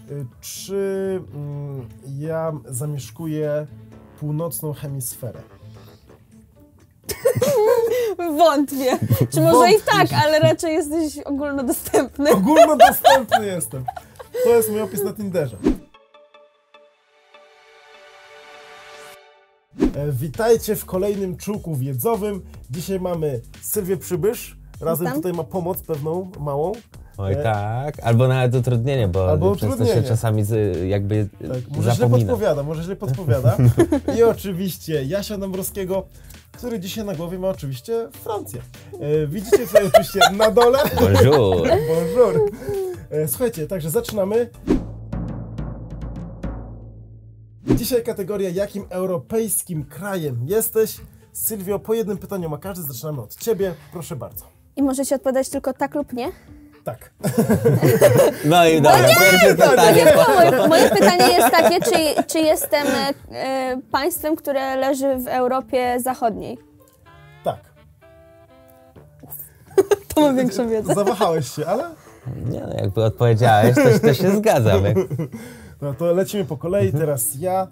Czy ja zamieszkuję północną hemisferę? Wątpię. Czy może i tak, ale raczej jesteś ogólnodostępny. Ogólnodostępny jestem. To jest mój opis na Tinderze. Witajcie w kolejnym czułku wiedzowym. Dzisiaj mamy Sylwię Przybysz. Razem tutaj ma pomoc pewną, małą. Oj tak, albo nawet utrudnienie, bo przez to się czasami jakby może zapomina. Może źle podpowiada. I oczywiście Jasia Dąbrowskiego, który dzisiaj na głowie ma oczywiście Francję. Widzicie tutaj oczywiście na dole. Bonjour. Bonjour. Słuchajcie, także zaczynamy. Dzisiaj kategoria jakim europejskim krajem jesteś? Sylwio, po jednym pytaniu ma każdy, zaczynamy od ciebie. Proszę bardzo. I możecie odpowiadać tylko tak lub nie? Tak. No i dobra, pierwsze pytanie. Moje pytanie jest takie, czy jestem państwem, które leży w Europie Zachodniej? Tak. To mam większą wiedzę. Zawahałeś się, ale... Nie, no jakby odpowiedziałeś, to się zgadzam. No to lecimy po kolei, teraz ja.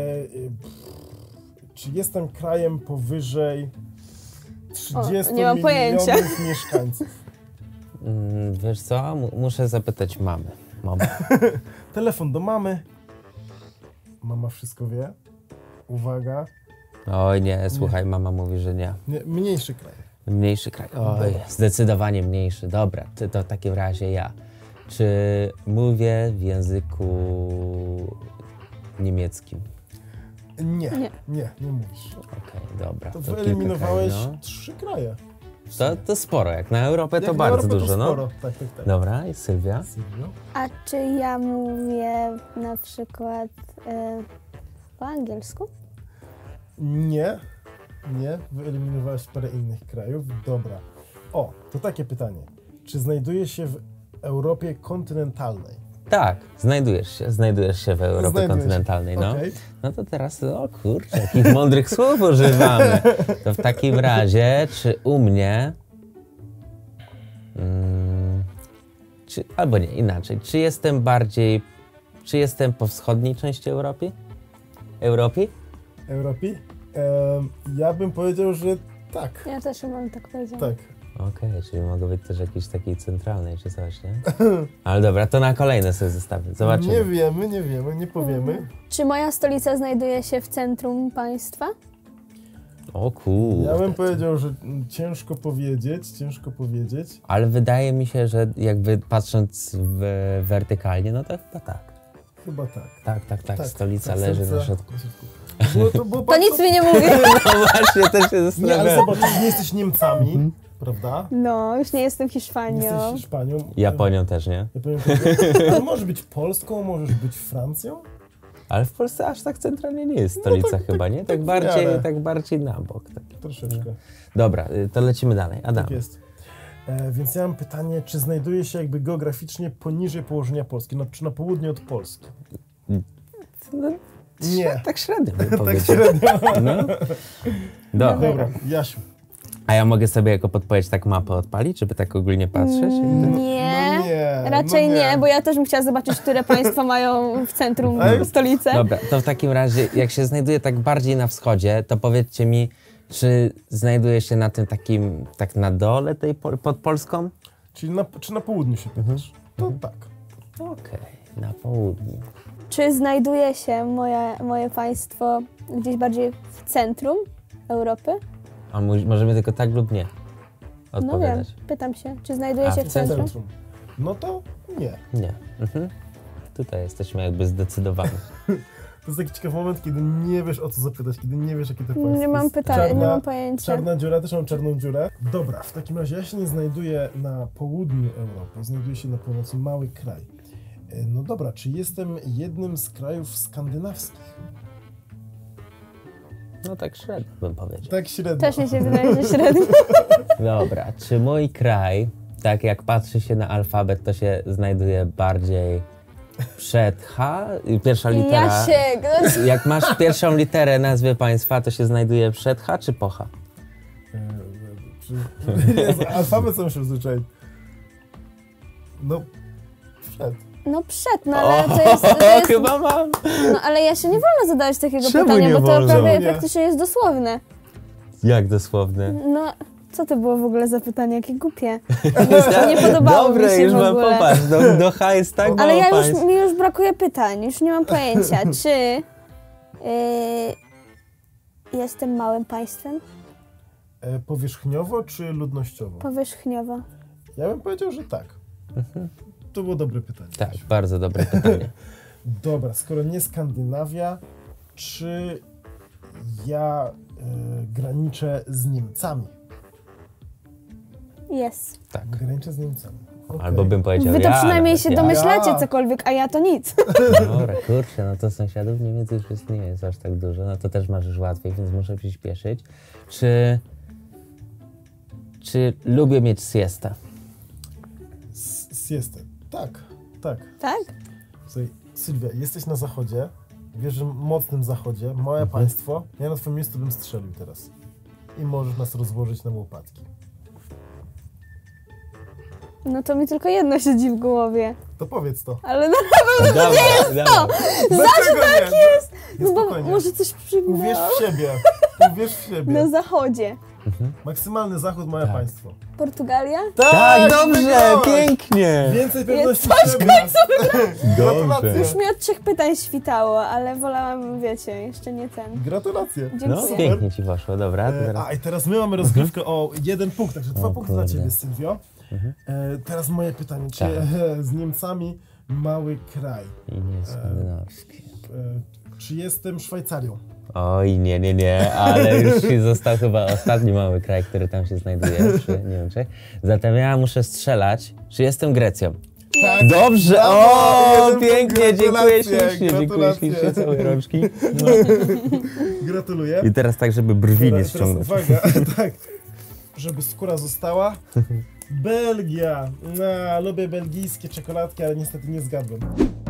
Czy jestem krajem powyżej 30 nie mam pojęcia. milionów mieszkańców? Wiesz co, muszę zapytać mamy. Telefon do mamy. Mama wszystko wie. Uwaga. Oj nie, słuchaj, mama mówi, że nie. Mniejszy kraj. Mniejszy kraj. Oj, zdecydowanie mniejszy. Dobra, to w takim razie ja. Czy mówię w języku niemieckim? Nie mówisz. Okej, dobra. To kilka wyeliminowałeś krajów, no. 3 kraje. To sporo, jak na Europę Jak to na bardzo Europę dużo, to sporo. no. Tak. Dobra, i Sylwia? Sylwio? A czy ja mówię na przykład po angielsku? Nie, wyeliminowałeś parę innych krajów. Dobra. O, to takie pytanie. Czy znajduje się w Europie kontynentalnej? Tak, znajdujesz się w Europie kontynentalnej, no. Okay. No to teraz, o kurczę, jakich mądrych słów używamy. To w takim razie, czy u mnie, albo nie, inaczej, czy jestem po wschodniej części Europy? Ja bym powiedział, że tak. Ja też bym tak powiedziała. Tak. Okej, czyli mogę być też jakiejś takiej centralnej czy coś, nie? Ale dobra, to na kolejne sobie zostawię, zobaczymy. Nie wiemy, nie powiemy. Czy moja stolica znajduje się w centrum państwa? O kurde. Ja bym powiedział, że ciężko powiedzieć. Ale wydaje mi się, że jakby patrząc wertykalnie, no to chyba tak. Chyba tak. Tak, stolica leży na środku. To nic mi nie mówi. No właśnie, też się Nie, zastanawiam. ale zobacz, nie jesteś Niemcami, prawda? No, już nie jestem Nie Hiszpanią. jesteś Hiszpanią. Japonią też, nie? Ale możesz być Polską, możesz być Francją. Ale w Polsce aż tak centralnie nie jest stolica chyba, nie? Tak bardziej na bok. Tak. Troszeczkę. Dobra, to lecimy dalej. Adam. Tak jest. Więc ja mam pytanie, czy znajduje się jakby geograficznie poniżej położenia Polski, czy na południe od Polski? No, Nie. Tak średnio bym Tak powiedział. średnio. No. Dobra. Dobra, Jasiu. A ja mogę sobie jako podpowiedź tak mapę odpalić, żeby tak ogólnie patrzeć? Nie, raczej nie, bo ja też bym chciała zobaczyć, które państwa mają w centrum stolicę. Dobra, to w takim razie, jak się znajduje tak bardziej na wschodzie, to powiedzcie mi, czy znajduje się na tym takim, tak na dole tej pod Polską? Czyli czy na południu się pytasz? To tak. Okej, na południu. Czy znajduje się moje państwo gdzieś bardziej w centrum Europy? A możemy tylko tak lub nie No wiem, odpowiadać? pytam się, czy znajduje się w w centrum? No to nie. Nie. Tutaj jesteśmy jakby zdecydowani. To jest taki ciekawy moment, kiedy nie wiesz o co zapytać, kiedy nie wiesz jakie to państwo. Nie mam jest pytania, nie mam pojęcia. Czarna dziura, też mam czarną dziurę. Dobra, w takim razie ja się nie znajduję na południu Europy, znajduję się na północy, mały kraj. No dobra, czy jestem jednym z krajów skandynawskich? No tak średnio bym powiedział. Tak średnio. Też mi się wydaje, że średnio. Dobra, czy mój kraj, tak jak patrzy się na alfabet, to się znajduje bardziej przed H? Pierwsza litera... Jasiek! Jak masz pierwszą literę nazwy państwa, to się znajduje przed H czy po H? Jezu, alfabet co muszę zwyczaić? No, przed. No przed, no ale to jest... Chyba mam. No ale ja się nie wolno zadawać takiego Czemu pytania, nie bo to wolno? prawie Nie. praktycznie jest dosłowne. Jak dosłownie? No, co to było w ogóle za pytanie? Jakie głupie. Nie podobało Dobre, mi się już w mam ogóle. popatrz, do H jest tak Ale mało ja państw. mi już brakuje pytań, już nie mam pojęcia, czy jestem małym państwem? Powierzchniowo czy ludnościowo? Powierzchniowo. Ja bym powiedział, że tak. To było dobre pytanie. Tak, bardzo dobre pytanie. Dobra, skoro nie Skandynawia, czy ja graniczę z Niemcami? Jest. Tak. Graniczę z Niemcami. Okej. Albo bym powiedział Wy to ja, przynajmniej nawet się ja. domyślacie Ja. cokolwiek, a ja to nic. Dobra, kurczę, no to sąsiadów Niemiec już nie jest aż tak dużo, no to też masz już łatwiej, więc muszę przyspieszyć. Czy lubię mieć siestę? Siestę. Tak, tak. Tak? Słuchaj, Sylwia, jesteś na zachodzie, wiesz, że mocnym zachodzie, małe państwo, ja na twoim miejscu bym strzelił teraz. I możesz nas rozłożyć na łopatki. No to mi tylko jedno siedzi w głowie. To powiedz to. Ale no, Dobra, dobra. Dlaczego tak jest? no bo Spokojnie. może coś Uwierz przypomniało. w siebie. Uwierz w siebie. Na zachodzie. Maksymalny zachód, małe Tak. państwo. Portugalia? Tak, dobrze, wygrałeś! pięknie. Więcej pewności Coś siebie. Dobrze. Już mi od 3 pytań świtało, ale wolałam, wiecie, jeszcze nie ten. Gratulacje. No, Dziękuję. pięknie ci poszło, dobra. To teraz... A i teraz my mamy rozgrywkę o 1 punkt, także 2 O punkty dla kurde. ciebie, Sylwio. Teraz moje pytanie, czy Tak. z Niemcami mały kraj? I nie skandynawski. Czy jestem Szwajcarią? Oj, nie, ale już ci został chyba ostatni mały kraj, który tam się znajduje przy Niemczech. Zatem ja muszę strzelać, czy jestem Grecją. Tak. Dobrze, Brawo! o, 1 pięknie, punkt, dziękuję gratulacje, ślicznie, gratulacje. całe rączki. No. Gratuluję. I teraz tak, żeby brwi nie Teraz ściągnąć. uwaga, tak, żeby skóra została. Belgia. No, lubię belgijskie czekoladki, ale niestety nie zgadłem.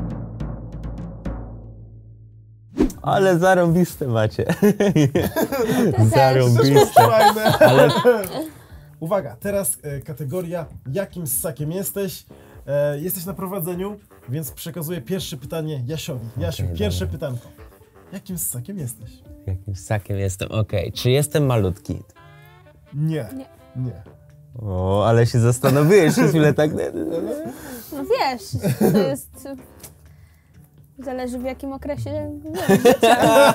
Ale zarąbiste macie. Też. Zarąbiste. Fajne. Ale Uwaga, teraz kategoria jakim ssakiem jesteś? Jesteś na prowadzeniu, więc przekazuję pierwsze pytanie Jasiowi. Jasiu, Okej, pierwsze dobra. pytanko. Jakim ssakiem jesteś? jakim ssakiem jestem? Okej, czy jestem malutki? Nie. Nie. Nie. O, ale się zastanowiłeś przez chwilę tak. No wiesz, to jest... Zależy w jakim okresie życia.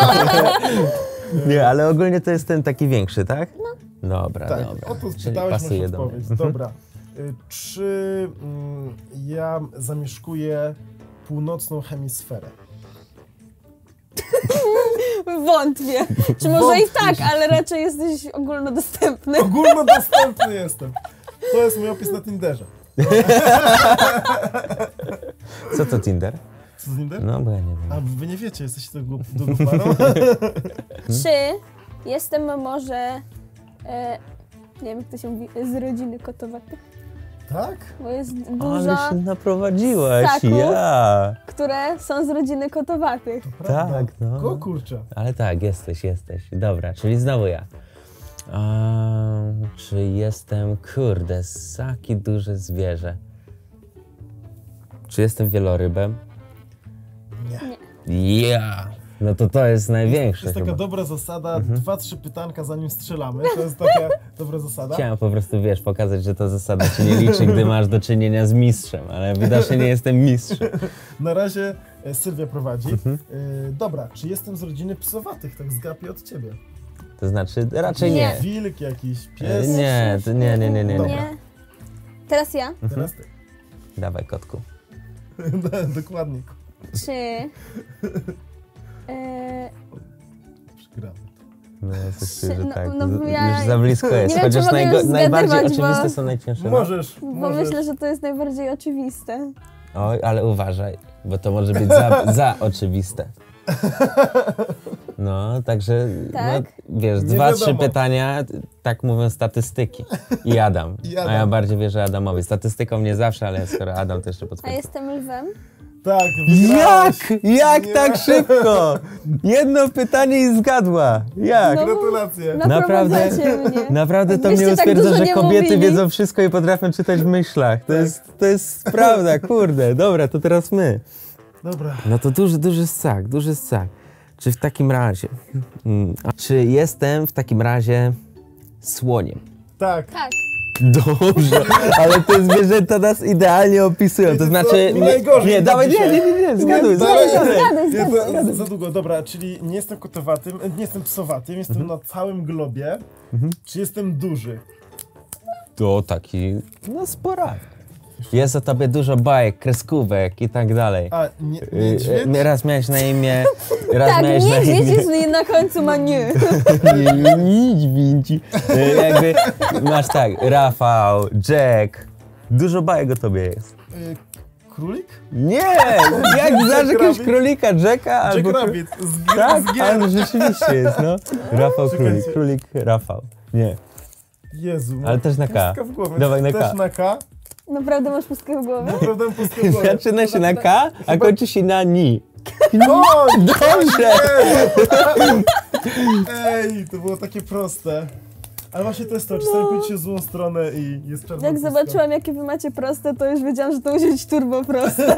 Nie, ale ogólnie to jest ten taki większy, tak? No. Dobra, Tak, dobra. o to Czyli spytałeś, masz pasuje do odpowiedź. mnie. Dobra. Czy ja zamieszkuję północną hemisferę? Wątpię. Czy może i tak, ale raczej jesteś ogólnodostępny. Ogólnodostępny jestem. To jest mój opis na Tinderze. Co to Tinder? Co to Tinder? No, bo ja nie A wiem. wy nie wiecie, jesteście drugą parą? Czy jestem może... nie wiem, jak to się mówi, z rodziny kotowatych? Tak? Bo jest Ale dużo, się naprowadziłaś, ssaków. ja. które są z rodziny kotowatych. Prawda? Tak, no. O kurczę. Ale tak, jesteś. Dobra, czyli znowu ja. Czy jestem, kurde, ssaki duże zwierzę. Czy jestem wielorybem? Nie. Ja! No to jest To największe jest taka chyba. dobra zasada, 2-3 pytanka zanim strzelamy. To jest taka dobra zasada. Chciałem po prostu, wiesz, pokazać, że ta zasada się nie liczy, gdy masz do czynienia z mistrzem, ale widocznie nie jestem mistrzem. Na razie Sylwia prowadzi. Dobra, czy jestem z rodziny psowatych? Tak zgapię od ciebie. To znaczy, raczej nie. Wilk jakiś, pies. Nie, nie. Dobra. Nie. Teraz ja. Teraz ty. Dawaj, kotku. Dokładnie. Czy... Przegramy. No, ja coś czuję, że No, tak. no, bo ja Już za blisko jest. nie wiem, czy Chociaż mogę już najbardziej zgadywać, bo- oczywiste są najcięższe. No. Możesz, Bo możesz. myślę, że to jest najbardziej oczywiste. Oj, ale uważaj, bo to może być za oczywiste. No, także, Tak? no, wiesz, Nie 2-3 wiadomo. pytania, tak mówią statystyki. I Adam. I Adam. A ja bardziej wierzę Adamowi. Statystyką nie zawsze, ale skoro Adam, to jeszcze A potwierdzi. jestem lwem? Tak, wygrałaś. Jak Nie. tak szybko? Jedno pytanie i zgadła. Jak? No. Gratulacje. Naprawdę? Naprowadzacie mnie. Naprawdę to Jakbyście mnie tak utwierdza, dużo że nie kobiety mówili. wiedzą wszystko i potrafią czytać w myślach. To jest prawda, kurde. Dobra, to teraz my. Dobra. No to duży ssak. Czy w takim razie... czy jestem w takim razie słoniem? Tak. Tak. Dobrze, ale te zwierzęta nas idealnie opisują, to Wiecie znaczy... co? Najgorzej Nie, tak dawaj, dzisiaj. nie, zgaduj. Zgaduj. Za długo. Dobra, czyli nie jestem kotowatym, nie jestem psowatym, jestem na całym globie. Czy jestem duży? To taki, no spora. Jest o tobie dużo bajek, kreskówek i tak dalej. A, niedźwiedź? Raz miałeś na imię... Tak, niedźwiedź jest na końcu ma nie. Niedźwiedź. Jakby masz tak, Rafał, Jack. Dużo bajek o tobie jest. Królik? Nie! Jak znasz jakiegoś Rabbit? królika, Jacka albo... Jack Rabbit. Tak, z G. ale rzeczywiście jest, no. Rafał Czekajcie. Królik, Rafał. Nie. Jezu. Ale też na K. Pustka w głowie. Dawaj na K. Też na K. Naprawdę masz pustkę w głowie? Naprawdę mam pustkę w głowie. Zaczyna się na K, a kończy się na ni. O, Dobrze! Ej, to było takie proste. Ale właśnie to jest to, czasami pójdziecie w złą stronę i jest czarna Jak pustka. zobaczyłam, jakie wy macie proste, to już wiedziałam, że to musi być turbo proste.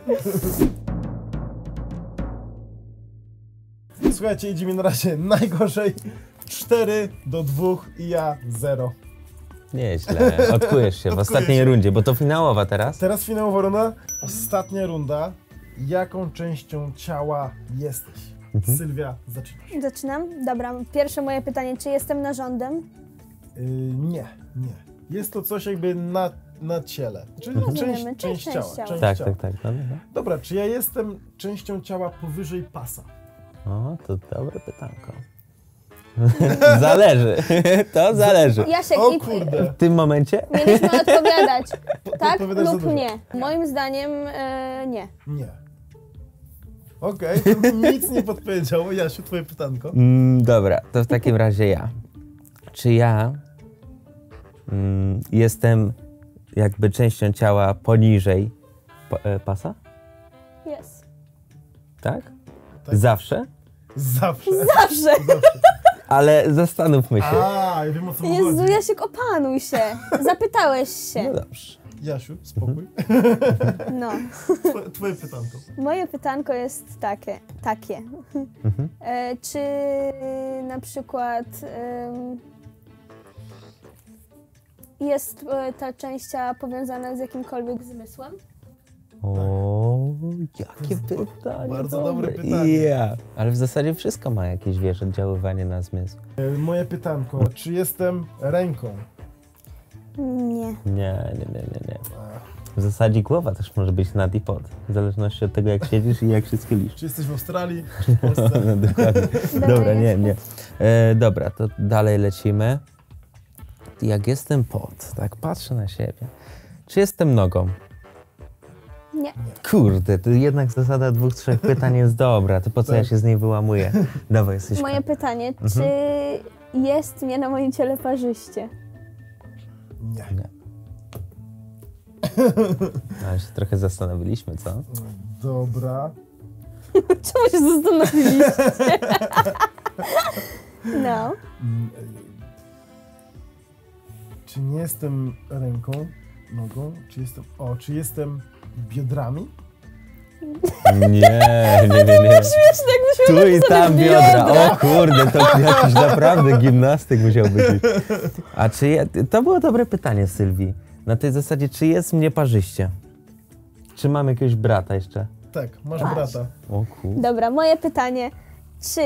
Słuchajcie, idzie mi na razie najgorzej. 4-2 i ja 0. Nieźle, odkujesz się w Odkuję ostatniej się. rundzie, bo to finałowa teraz. Teraz finałowa runda. Ostatnia runda. Jaką częścią ciała jesteś? Sylwia, zaczynasz. Zaczynam? Dobra, pierwsze moje pytanie, czy jestem narządem? Nie. Jest to coś jakby na ciele. Czyli Rozumiemy, część ciała. Część Tak, ciała. tak. No. Dobra, czy ja jestem częścią ciała powyżej pasa? O, to dobre pytanko. Zależy, to zależy. Jasiek, O i kurde. W tym momencie? mieliśmy odpowiadać, tak odpowiadasz za lub dużo. nie. Moim zdaniem nie. Nie. Okej, to nic nie podpowiedziało. Jasiu, twoje pytanko. Dobra, to w takim razie ja. Czy ja jestem jakby częścią ciała poniżej pasa? Jest. Tak? Tak. Zawsze? Zawsze. Zawsze. Ale zastanówmy się. A, ja wiem o co mu Jezu, chodzi. Jasiek, opanuj się. Zapytałeś No się. dobrze. Jasiu, spokój. No. Twoje pytanko. Moje pytanko jest takie. Czy na przykład jest ta część ciała powiązana z jakimkolwiek zmysłem? O, jakie pytanie. bardzo dobre pytanie. Ja. Ale w zasadzie wszystko ma jakieś, wiesz, oddziaływanie na zmysł. Moje pytanko. Czy jestem ręką? Nie. Nie. W zasadzie głowa też może być nad i pod. W zależności od tego, jak siedzisz i jak się schylisz. Czy jesteś w Australii? Czy w Polsce? No, dokładnie. Dobra, nie. Dobra, to dalej lecimy. Jak jestem pod, tak patrzę na siebie. Czy jestem nogą? Nie. Kurde, to jednak zasada 2-3 pytań jest dobra. To po co ja się z niej wyłamuję? Dawaj, jesteś... Moje pytanie, czy jest mnie na moim ciele parzyście? Nie. Ale się trochę zastanowiliśmy, co? Dobra. Czemu się zastanowiliście? No. Czy nie jestem ręką, nogą? Czy jestem biodrami? Nie. Śmieszne, jakbyśmy Tu i napisali tam biodra. biodra. O kurde, to jakiś naprawdę gimnastyk musiał być. A czy to było dobre pytanie, Sylwii. Na tej zasadzie, czy jest mnie parzyście? Czy mam jakiegoś brata jeszcze? Tak, masz Masz. brata. O kurde. Dobra, moje pytanie, czy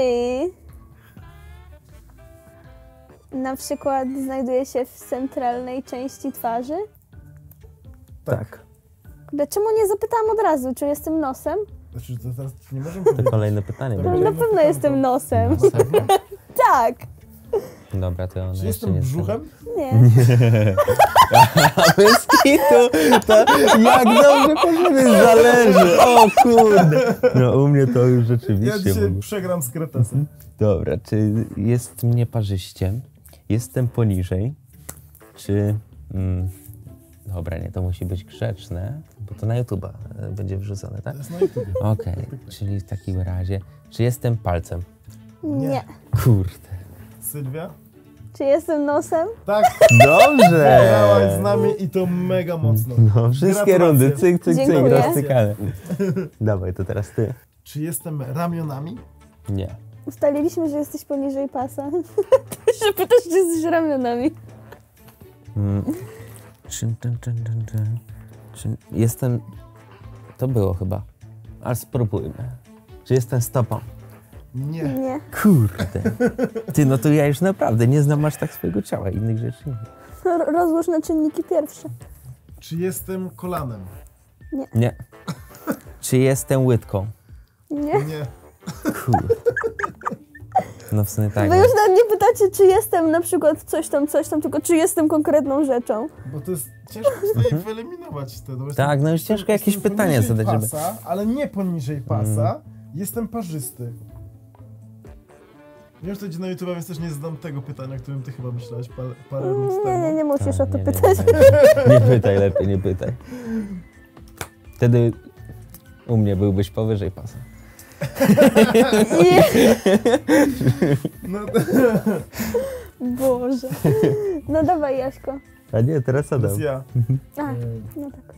na przykład znajduje się w centralnej części twarzy? Tak. Czemu nie zapytałam od razu, czy jestem nosem? Znaczy, to teraz nie możemy To powiedzieć. kolejne pytanie To No, będzie. na pewno pytanko. jestem nosem. Serio? Tak. Dobra, to ona Czy jeszcze jestem nie brzuchem? Nie. A bez kitu, to jak dobrze powiemy, zależy. O kurde. No u mnie to już Ja rzeczywiście dzisiaj było. przegram z Kretesem. Dobra, czy jest mnie parzyście? Jestem poniżej? Czy... Dobra, nie, to musi być grzeczne, bo to na YouTube'a będzie wrzucone, tak? To jest na YouTube. Okej, czyli w takim razie, czy jestem palcem? Nie. Kurde. Sylwia? Czy jestem nosem? Tak, Dobrze! grałaś z nami i to mega mocno. No, wszystkie Gratulacje. rundy, cyk, cyk, cyk, Dziękuję. rozcykane. Dawaj, to teraz ty. Czy jestem ramionami? Nie. Ustaliliśmy, że jesteś poniżej pasa. Że pytasz, czy jesteś ramionami. Czy jestem... To było chyba. Ale spróbujmy. Czy jestem stopą? Nie. Nie. Kurde. Ty, no to ja już naprawdę nie znam aż tak swojego ciała, innych rzeczy nie. Rozłóż na czynniki pierwsze. Czy jestem kolanem? Nie. Czy jestem łydką? Nie. Nie. Kurde. No w sumie tak. Wy już nawet nie pytacie, czy jestem na przykład coś tam, tylko czy jestem konkretną rzeczą. Bo to jest ciężko tutaj wyeliminować wtedy. bo Tak, no już ciężko jakieś jestem pytania poniżej zadać, żeby... pasa, ale nie poniżej pasa. Jestem parzysty. Ja już to idzie na YouTube, więc też nie zadam tego pytania, o którym ty chyba myślałeś parę rund temu. Nie musisz o to Nie, pytać. Nie pytaj, lepiej nie pytaj. Wtedy u mnie byłbyś powyżej pasa. No, Boże. No dawaj, Jaśko. A nie, teraz to Adam. jest ja. A, no tak.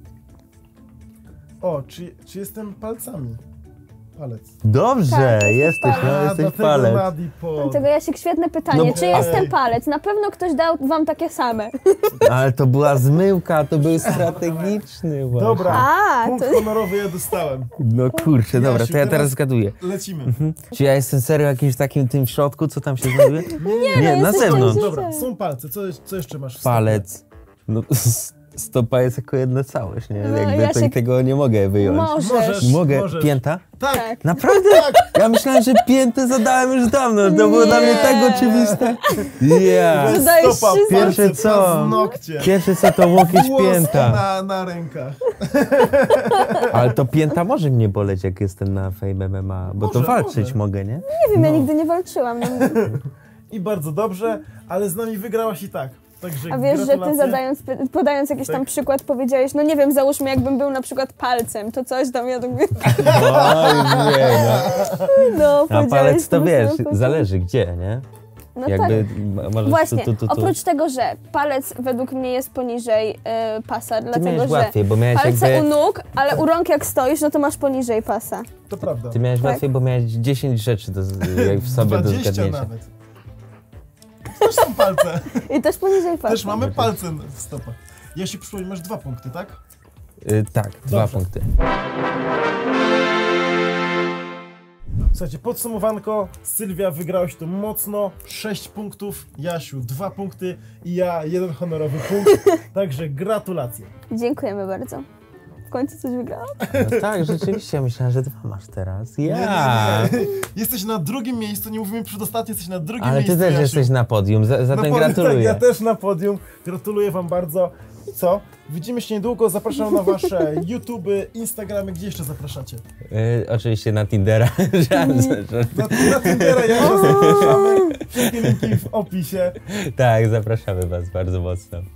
O, czy jestem palcami? Palec. Dobrze, Tak, jesteś, palec. no jesteś dlatego palec. Nadi po... Dlatego Jasiek, świetne pytanie. No, czy ej. jestem palec? Na pewno ktoś dał wam takie same. Ale to była zmyłka, to był strategiczny właśnie. Dobra, A, punkt to... honorowy ja dostałem. No kurczę, dobra, Jasiu, to ja teraz teraz- zgaduję. Lecimy. Czy ja jestem serio jakimś takim tym w środku, co tam się znajduje? Nie, na jesteś zewnątrz. częścią- Dobra, są palce. Co jeszcze masz w stopie? Palec. No, stopa jest jako jedna całość, nie? No, Jakby Jasiek- tego nie mogę wyjąć. Możesz. Mogę? możesz. Pięta? Tak, Tak. Naprawdę? Ja myślałem, że piętę zadałem już dawno. To było dla mnie tak oczywiste. Ja. Weź Zadajesz stopa, wszystko. palce, Pierwsze co? paznokcie, Pierwsze co to łokieć włoski pięta. na rękach. Ale to pięta może mnie boleć, jak jestem na Fame MMA, bo to Może, walczyć może. mogę, nie? Nie wiem, ja nigdy nie walczyłam. No. I bardzo dobrze, ale z nami wygrałaś i tak. Także A wiesz, że ty gratulacje. podając jakiś tam Tak. przykład powiedziałeś, no nie wiem, załóżmy jakbym był na przykład palcem, to coś tam, ja tak mówię, No, już wiem, no. no A powiedziałeś palec to po wiesz, prostu. zależy gdzie, nie? No Jakby tak. możesz Właśnie, tu. oprócz tego, że palec według mnie jest poniżej pasa, Ty dlatego miałeś że łatwiej, bo miałeś palce jakby... u nóg, ale u rąk jak stoisz, no to masz poniżej pasa. To prawda. Ty miałeś Tak. łatwiej, bo miałeś 10 rzeczy jak w sobie do 20 zgadnięcia. nawet. Też są palce. I też poniżej pasa. Też mamy palce w stopach. Jeśli przypomnę, masz 2 punkty, tak? Tak, 2 Dobrze. punkty. Słuchajcie, podsumowanko. Sylwia, wygrałeś to mocno. 6 punktów. Jasiu, 2 punkty. I ja 1 honorowy punkt. Także gratulacje. Dziękujemy bardzo. W końcu coś wygrałam? No tak, rzeczywiście, myślałem, że 2 masz teraz. Ja! Nie. Jesteś na drugim miejscu, nie mówimy przedostatni, jesteś na drugim Ale miejscu, ty też Jasiu. jesteś na podium, Na zatem podium, gratuluję. Tak, ja też na podium. Gratuluję wam bardzo. I co? Widzimy się niedługo. Zapraszam na wasze YouTube, Instagramy. Gdzie jeszcze zapraszacie? Oczywiście na Tindera. Na Tindera Jasia zapraszamy. Wszystkie linki w opisie. Tak, zapraszamy was bardzo mocno.